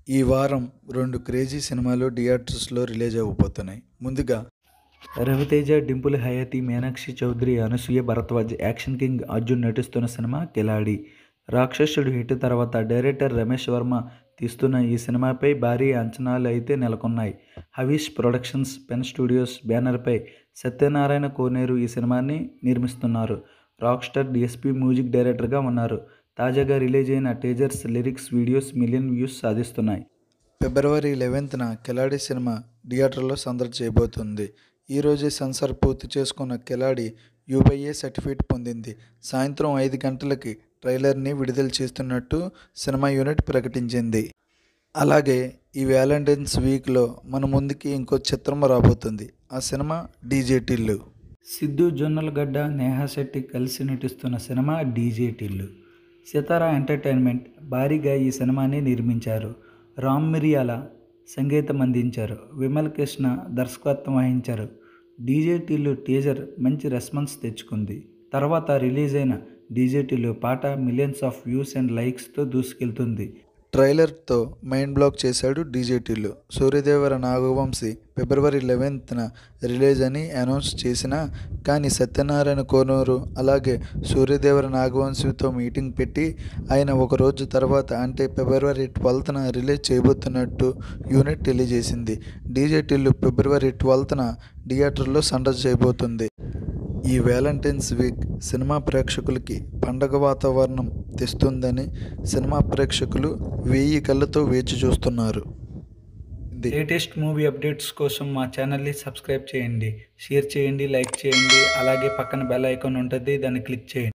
ఈ వారం 2 క్రేజీ సినిమాలు థియేటర్స్లో రిలీజ్ అవ్వబోతున్నాయి. ముందుగా రవితేజ, డింపుల్ హయాతి, మీనాక్షి చౌదరి, అనసూయ భరద్వాజ్, యాక్షన్ కింగ్ అర్జున్ నటిస్తున్న సినిమా కిలాడి. రాక్షసుడు హిట్ తర్వాత డైరెక్టర్ రమేష్ వర్మ తీస్తున్న ఈ సినిమాపై భారీ అంచనాలు అయితే నెలకొన్నాయి. హవీష్ ప్రొడక్షన్స్, పెన్ స్టూడియోస్ బ్యానర్పై సత్యనారాయణ కోనేరు ఈ సినిమాని నిర్మిస్తున్నారు. రాక్ స్టార్ డిఎస్పీ మ్యూజిక్ డైరెక్టర్గా ఉన్నారు. తాజాగా రిలీజ్ అయిన teasers, lyrics videos million views సాధిస్తున్నాయి. ఫిబ్రవరి 11న కిలాడి సినిమా థియేటర్లో సందడి చేయబోతుంది. ఈ రోజే సెన్సార్ పూర్తి చేసుకున్న కిలాడి యూబీఏ సర్టిఫికేట్ పొందింది. సాయంత్రం 5 గంటలకి ట్రైలర్ని విడుదల చేస్తున్నట్టు సినిమా యూనిట్ ప్రకటించింది. అలాగే ఈ వ్యాలంటైన్స్ వీక్లో మన ముందుకి ఇంకో చిత్రం రాబోతుంది. ఆ సినిమా డీజే టిల్లు. సిద్ధు జొన్నలగడ్డ, నేహా శెట్టి కలిసి నటిస్తున్న cinema DJ Tillu. Sithara entertainment భారీగా ఈ సినిమాని నిర్మించారు. రామ్ మిరియాల సంగీతం అందించారు. విమల్ కృష్ణ దర్శకత్వం వహించారు. డీజే టిల్లు టీజర్ మంచి రెస్పాన్స్ తెచ్చుకుంది. తర్వాత రిలీజ్ అయిన డీజే టిల్లు పాట మిలియన్స్ ఆఫ్ వ్యూస్ అండ్ లైక్స్తో దూసుకెళ్తుంది. ట్రైలర్తో మైండ్ బ్లాక్ చేశాడు డీజే టిల్లు. సూర్యదేవర నాగవంశి ఫిబ్రవరి 11న రిలీజ్ అని అనౌన్స్ చేసినా కానీ సత్యనారాయణ కోనూరు అలాగే సూర్యదేవర నాగవంశితో మీటింగ్ పెట్టి ఆయన ఒక రోజు తర్వాత అంటే ఫిబ్రవరి 12న రిలీజ్ చేయబోతున్నట్టు యూనిట్ తెలియజేసింది. డీజే టిల్లు ఫిబ్రవరి 12న థియేటర్లో సందడి చేయబోతుంది. ఈ వ్యాలంటైన్స్ వీక్ సినిమా ప్రేక్షకులకి పండగ వాతావరణం తెస్తుందని సినిమా ప్రేక్షకులు 1000 కళ్ళతో వేచి చూస్తున్నారు. లేటెస్ట్ మూవీ అప్డేట్స్ కోసం మా ఛానల్ని సబ్స్క్రైబ్ చేయండి, షేర్ చేయండి, లైక్ చేయండి. అలాగే పక్కన బెల్ ఐకాన్ ఉంటుంది, దాన్ని క్లిక్ చేయండి.